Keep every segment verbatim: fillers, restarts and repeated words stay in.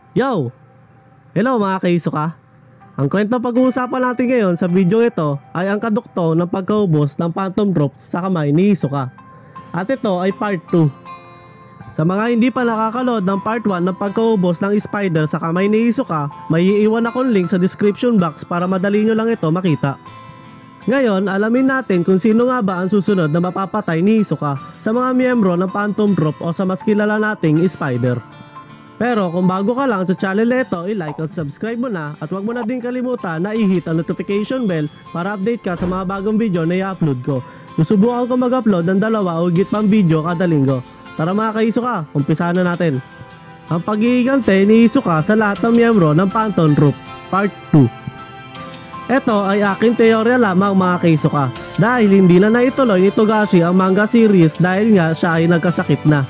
Yo! Hello mga ka-Hisoka. Ang kwento pag-uusapan natin ngayon sa video ito ay ang kadukto ng pagkaubos ng Phantom Drop sa kamay ni Hisoka. At ito ay part two. Sa mga hindi pa nakakaload ng part one ng pagkaubos ng spider sa kamay ni Hisoka, may iiwan akong link sa description box para madali nyo lang ito makita. Ngayon, alamin natin kung sino nga ba ang susunod na mapapatay ni Hisoka sa mga miyembro ng Phantom Drop o sa mas kilala nating spider. Pero kung bago ka lang sa channel na ito, i-like at subscribe mo na at huwag mo na din kalimutan na i-hit ang notification bell para update ka sa mga bagong video na i-upload ko. Susubukan ko mag-upload ng dalawa o higit pang video kada linggo. Tara mga ka-Hisoka, umpisahan na natin. Ang pag-iigante ni Hisoka sa lahat ng miyembro ng Phantom Drop, part two. Ito ay aking teorya lamang mga ka-Hisoka dahil hindi na naituloy ni Togashi ang manga series dahil nga siya ay nagkasakit na.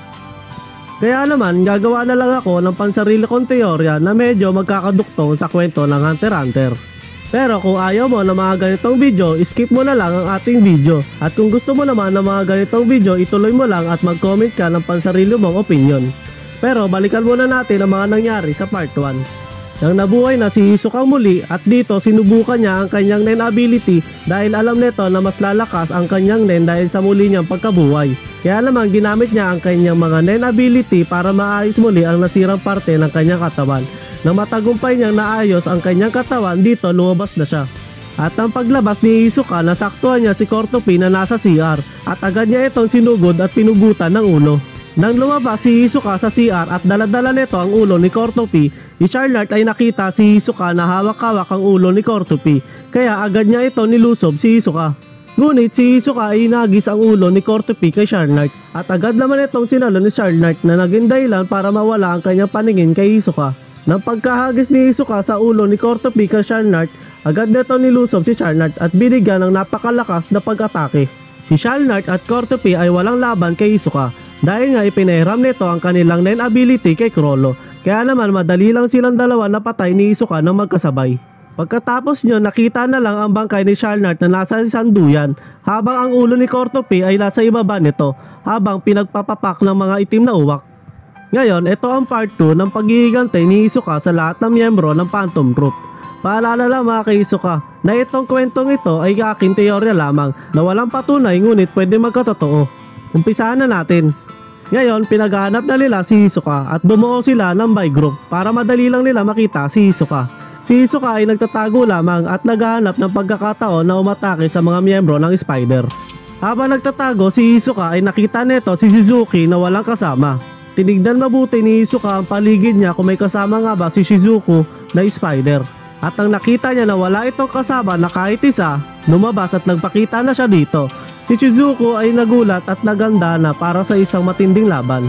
Kaya naman, gagawa na lang ako ng pansarili kong teorya na medyo magkakadukto sa kwento ng Hunter x Hunter. Pero kung ayaw mo ng mga ganitong video, skip mo na lang ang ating video. At kung gusto mo naman ng mga ganitong video, ituloy mo lang at mag-comment ka ng pansarili mong opinion. Pero balikan muna natin ang mga nangyari sa part one. Nang nabuhay na si Hisoka muli at dito sinubukan niya ang kanyang Nen ability dahil alam nito na mas lalakas ang kanyang Nen dahil sa muli niyang pagkabuhay. Kaya naman ginamit niya ang kanyang mga Nen ability para maayos muli ang nasirang parte ng kanyang katawan. Nang matagumpay niyang naayos ang kanyang katawan, dito lumabas na siya. At ang paglabas ni Hisoka, nasaktuhan niya si Cortopi na nasa C R at agad niya itong sinugod at pinugutan ng ulo. Nang lumabas si Hisoka sa C R at daladala nito ang ulo ni Cortopi, si Charlotte ay nakita si Hisoka na hawak-hawak ang ulo ni Cortopi, kaya agad niya ito nilusob si Hisoka. Ngunit si Hisoka ay inagis ang ulo ni Cortopi kay Charlotte at agad naman itong sinalo ni Charlotte na naging dahilan para mawala ang kanyang paningin kay Hisoka. Nang pagkahagis ni Hisoka sa ulo ni Cortopi kay Charlotte, agad nito nilusob si Charlotte at binigyan ng napakalakas na pag-atake. Si Charlotte at Cortopi ay walang laban kay Hisoka dahil nga ipinahiram nito ang kanilang Nen ability kay Chrollo, kaya naman madali lang silang dalawa napatay ni Hisoka ng magkasabay. Pagkatapos nyo, nakita na lang ang bangkay ni Charlotte na nasa sanduyan habang ang ulo ni Cortopi ay nasa ibaba nito habang pinagpapapak ng mga itim na uwak. Ngayon, ito ang part two ng pag-iigante ni Hisoka sa lahat ng miyembro ng Phantom Group. Paalala lang mga ka-Hisoka na itong kwentong ito ay aking teorya lamang na walang patunay ngunit pwede magkatotoo. Umpisahan na natin. Ngayon, pinaghahanap na nila si Hisoka at bumuo sila ng by group para madali lang nila makita si Hisoka. Si Hisoka ay nagtatago lamang at naghahanap ng pagkakataon na umatake sa mga miyembro ng spider. Habang nagtatago si Hisoka ay nakita nito si Shizuki na walang kasama. Tinignan mabuti ni Hisoka ang paligid niya kung may kasama nga ba si Shizuku na spider. At nang nakita niya na wala itong kasama na kahit isa, lumabas at nagpakita na siya dito. Si Shizuku ay nagulat at naganda na para sa isang matinding laban.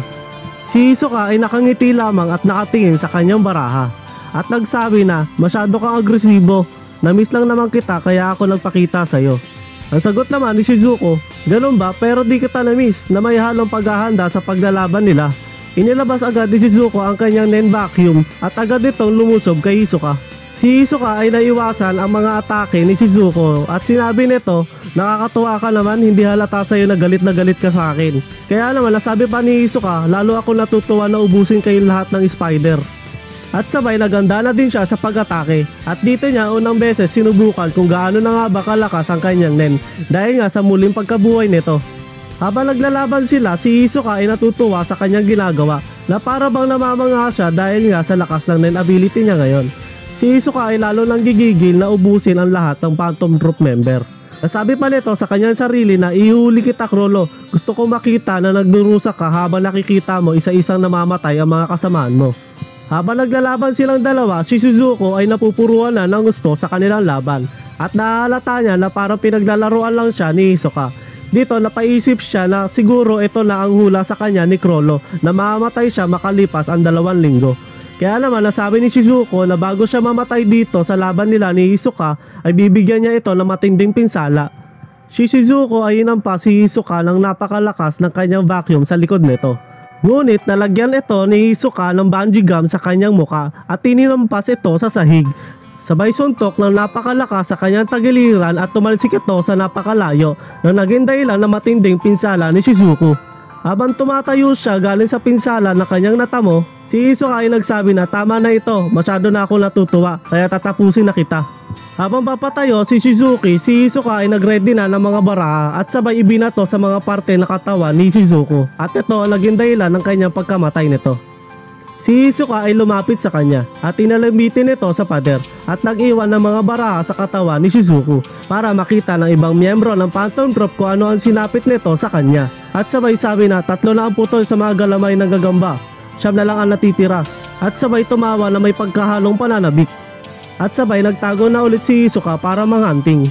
Si Hisoka ay nakangiti lamang at nakatingin sa kanyang baraha. At nagsabi na, masyado kang agresibo, namiss lang naman kita kaya ako nagpakita sa'yo. Ang sagot naman ni Shizuku, ganun ba pero di kita namiss na may halong paghahanda sa paglalaban nila. Inilabas agad ni Shizuku ang kanyang Nen vacuum at agad itong lumusob kay Hisoka. Si Hisoka ay naiwasan ang mga atake ni Shizuku at sinabi nito, nakakatuwa ka naman, hindi halata sa'yo na galit na galit ka sa akin. Kaya naman nasabi pa ni Hisoka, lalo ako natutuwa na ubusin kayo lahat ng spider. At sabay naganda na din siya sa pag-atake at dito niya unang beses sinubukan kung gaano na nga ba kalakas ang kanyang Nen dahil nga sa muling pagkabuhay nito. Habang naglalaban sila, si Hisoka ay natutuwa sa kanyang ginagawa na para bang namamanga siya dahil nga sa lakas ng Nen ability niya ngayon. Si Hisoka ay lalo nang gigigil na ubusin ang lahat ng Phantom Group member. Nasabi pa nito sa kanyang sarili na ihuli kita Chrollo, gusto ko makita na nagdurusa ka habang nakikita mo isa-isang namamatay ang mga kasamaan mo. Habang naglalaban silang dalawa, si Shizuku ay napupuruan na ng gusto sa kanilang laban at nahalata niya na parang pinaglalaroan lang siya ni Hisoka. Dito napaisip siya na siguro ito na ang hula sa kanya ni Chrollo na mamamatay siya makalipas ang dalawang linggo. Kaya naman nasabi ni Shizuku na bago siya mamatay dito sa laban nila ni Hisoka ay bibigyan niya ito ng matinding pinsala. Si Shizuku ay inampas si Hisoka ng napakalakas ng kanyang vacuum sa likod nito. Ngunit nalagyan ito ni Hisoka ng bungee gum sa kanyang muka at tinimpas ito sa sahig. Sabay suntok ng napakalakas sa kanyang tagiliran at tumalsik ito sa napakalayo na naging dahilan na matinding pinsala ni Shizuku. Habang tumatayo siya galing sa pinsala na kanyang natamo, si Hisoka ay nagsabi na tama na ito, masyado na ako natutuwa, kaya tatapusin na kita. Habang papatayo si Shizuki, si Hisoka ay nagready na ng mga baraha at sabay ibinato sa mga parte ng katawan ni Shizuko at ito ang naging dahilan ng kanyang pagkamatay nito. Si Hisoka ay lumapit sa kanya at inalamitin ito sa pader at nag-iwan ng mga baraha sa katawan ni Shizuko para makita ng ibang miyembro ng Phantom Troop kung ano ang sinapit nito sa kanya. At sabay sabi na tatlo na ang putol sa mga galamay ng gagamba, siyam na lang ang natitira, at sabay tumawa na may pagkahalong pananabik. At sabay nagtago na ulit si Hisoka para manghunting.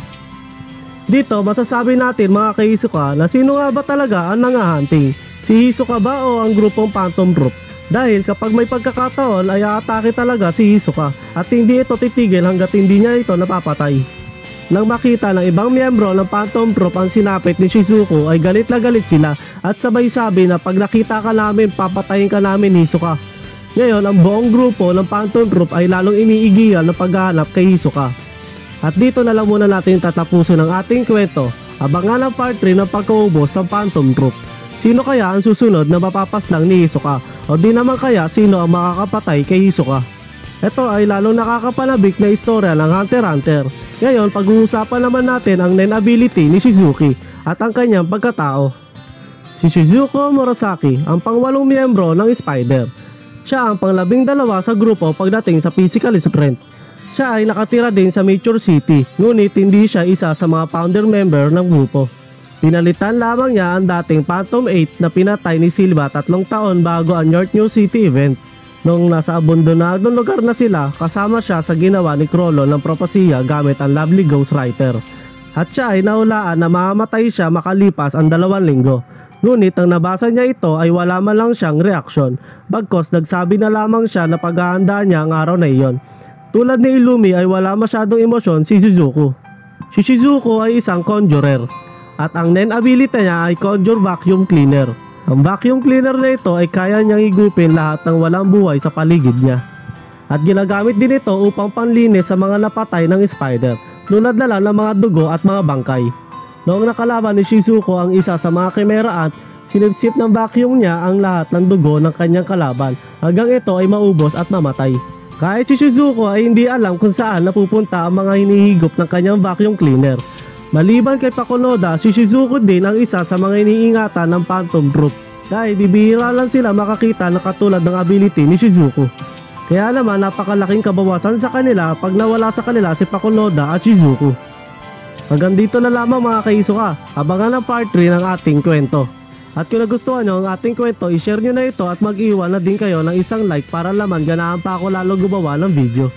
Dito masasabi natin mga ka-Hisoka na sino nga ba talaga ang nangahunting? Si Hisoka ba o ang grupong Phantom Troop? Dahil kapag may pagkakataon ay aatake talaga si Hisoka at hindi ito titigil hanggat hindi niya ito napapatay. Nang makita ng ibang miyembro ng Phantom Troop ang sinapit ni Shizuko ay galit na galit sila at sabay sabi na pag nakita ka namin papatayin ka namin Hisoka. Ngayon ang buong grupo ng Phantom Troop ay lalong iniigilan ng paghahanap kay Hisoka. At dito na lang muna natin tatapusin ang ating kwento. Abangan ang part three ng pagkaubos ng Phantom Troop. Sino kaya ang susunod na mapapaslang ni Hisoka? O di naman kaya sino ang makakapatay kay Hisoka? Ito ay lalong nakakapanabik na istorya ng Hunter x Hunter. Ngayon pag-uusapan naman natin ang nen ability ni Shizuki at ang kanyang pagkatao. Si Shizuko Murasaki ang pangwalong miyembro ng Spider. Siya ang panglabing dalawa sa grupo pagdating sa physical strength. Siya ay nakatira din sa Mature City, ngunit hindi siya isa sa mga founder member ng grupo. Pinalitan lamang niya ang dating Phantom eight na pinatay ni Silva tatlong taon bago ang North New City event. Noong nasa abandonadong lugar na sila, kasama siya sa ginawa ni Krollo ng propasiya gamit ang Lovely Ghostwriter. At siya ay naulaan na mamamatay siya makalipas ang dalawang linggo. Ngunit ang nabasa niya ito ay wala man lang siyang reaksyon, bagkos nagsabi na lamang siya na paghahanda niya ang araw na iyon. Tulad ni Illumi ay wala masyadong emosyon si Shizuko. Si Shizuko ay isang conjurer. At ang nen ability niya ay Conjure Vacuum Cleaner. Ang vacuum cleaner na ito ay kaya niyang igupin lahat ng walang buhay sa paligid niya. At ginagamit din ito upang panlinis sa mga napatay ng spider, tulad na lang ng mga dugo at mga bangkay. Noong nakalaban ni Shizuko ang isa sa mga Chimera Ant, sinipsip ng vacuum niya ang lahat ng dugo ng kanyang kalaban hanggang ito ay maubos at mamatay. Kahit si Shizuko ay hindi alam kung saan napupunta ang mga hinihigop ng kanyang vacuum cleaner. Maliban kay Pakunoda, si Shizuko din ang isa sa mga iniingatan ng Phantom Troop dahil bibihira lang sila makakita na katulad ng ability ni Shizuko. Kaya naman napakalaking kabawasan sa kanila pag nawala sa kanila si Pakunoda at Shizuko. Hanggang dito na lamang mga ka-Hisoka, abangan ang part three ng ating kwento. At kung nagustuhan nyo ang ating kwento, i-share nyo na ito at mag-iwan na din kayo ng isang like para laman ganahan pa ako lalo gumawa ng video.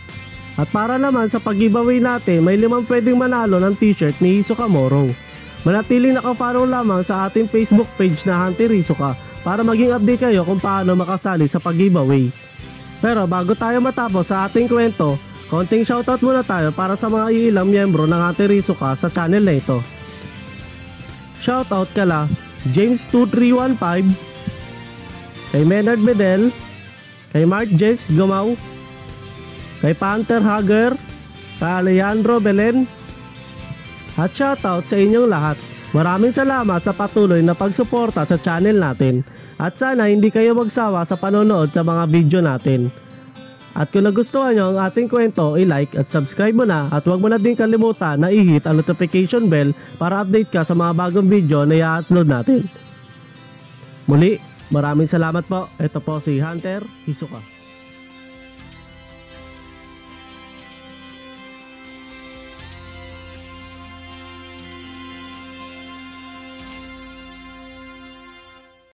At para naman sa pag-giveaway natin, may limang pwedeng manalo ng t-shirt ni Hisoka Moro. Manatiling naka-follow lamang sa ating Facebook page na Hunter Hisoka para maging update kayo kung paano makasali sa pag-giveaway. Pero bago tayo matapos sa ating kwento, konting shoutout muna tayo para sa mga iilang miyembro ng Hunter Hisoka sa channel na ito. Shoutout kala James two three one five, kay Menard Medel, kay Mark Jess Gumaw, kay Panther Hager, kay Alejandro Belen, at shoutout sa inyong lahat. Maraming salamat sa patuloy na pagsuporta sa channel natin at sana hindi kayo magsawa sa panonood sa mga video natin. At kung nagustuhan nyo ang ating kwento, i-like at subscribe mo na at huwag mo na din kalimutan na i-hit ang notification bell para update ka sa mga bagong video na i-upload natin. Muli, maraming salamat po. Ito po si Hunter Hisoka.